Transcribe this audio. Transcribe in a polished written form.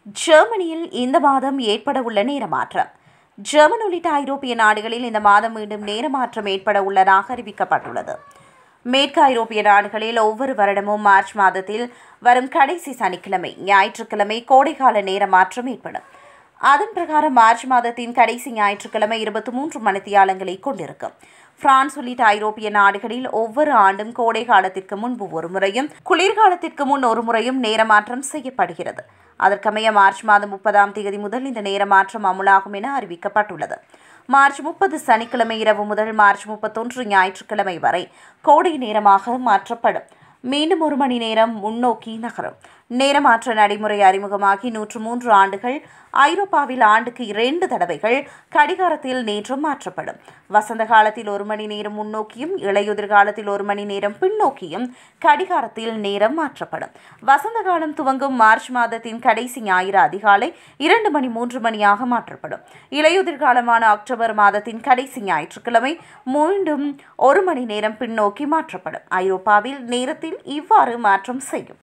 ஜெர்மனியில் இந்த மாதம் ஏற்படவுள்ள நேரமாற்றம். ஜெர்மன் உள்ளிட்ட ஐரோப்பிய நாடுகளில் இந்த மாதம் மீண்டும் நேரமாற்றம் ஏற்பட உள்ளதாக அறிவிக்கப்பட்டுள்ளது. மேற்கு ஐரோப்பிய நாடுகளில் ஒவ்வொரு வருடமும் மார்ச் மாதத்தில் வரும் கடைசி சனிக்கிழமை, ஞாயிற்றுக்கிழமை கோடைகால நேரமாற்றம் ஏற்படும். அதன் பிரகாரம் மார்ச் மாதத்தின் கடைசி ஞாயிற்றுக்கிழமை 23 மணித்தியாலங்களை கொண்டிருக்கும். பிரான்ஸ் உள்ளிட்ட ஐரோப்பிய நாடுகளில் ஒவ்வொரு ஆண்டும் கோடை காலத்திற்கு முன்பு ஒரு முறையும் குளிர்காலத்திற்கு முன் ஒரு முறையும் நேரமாற்றம் செய்யப்படுகிறது. அதற்கமைய மார்ச் மாதம் 30ஆம் தேதி முதல் இந்த நேரமாற்றம் அமுலாகும் என அறிவிக்கப்பட்டுள்ளது. மார்ச் 30 சனிக்கிழமை இரவு முதல் மார்ச் 31 ஞாயிற்றுக்கிழமை வரை கோடை நேரமாக மாற்றப்படும். மீண்டும் ஒரு மணி நேரம் முன்னோக்கி நகரும். நேரமாற்ற நடைமுறை அறிமுகமாகி 103 ஆண்டுகள். ஐரோப்பாவில் ஆண்டுக்கு 2 தடவைகள் கடிகாரத்தில் நேரம் மாற்றப்படும். வசந்த காலத்தில் 1 மணி நேரம் முன்னோக்கியும் இலையுதிர் காலத்தில் 1 மணி நேரம் பின்னோக்கியும் கடிகாரத்தில் நேரம் மாற்றப்படும். வசந்த காலம் துவங்கும் மார்ச் மாதத்தின் கடைசி ஞாயிறு அதிகாலை 2 மணி 3 மணியாக மாற்றப்படும். இலையுதிர் காலமான அக்டோபர் மாதத்தின் கடைசி ஞாயிற்றுக்கிழமை மீண்டும் 1 மணி நேரம் பின்னோக்கி மாற்றப்படும். ஐரோப்பாவில் நேரத்தில் இவ்வாறு மாற்றம் செய்யும்.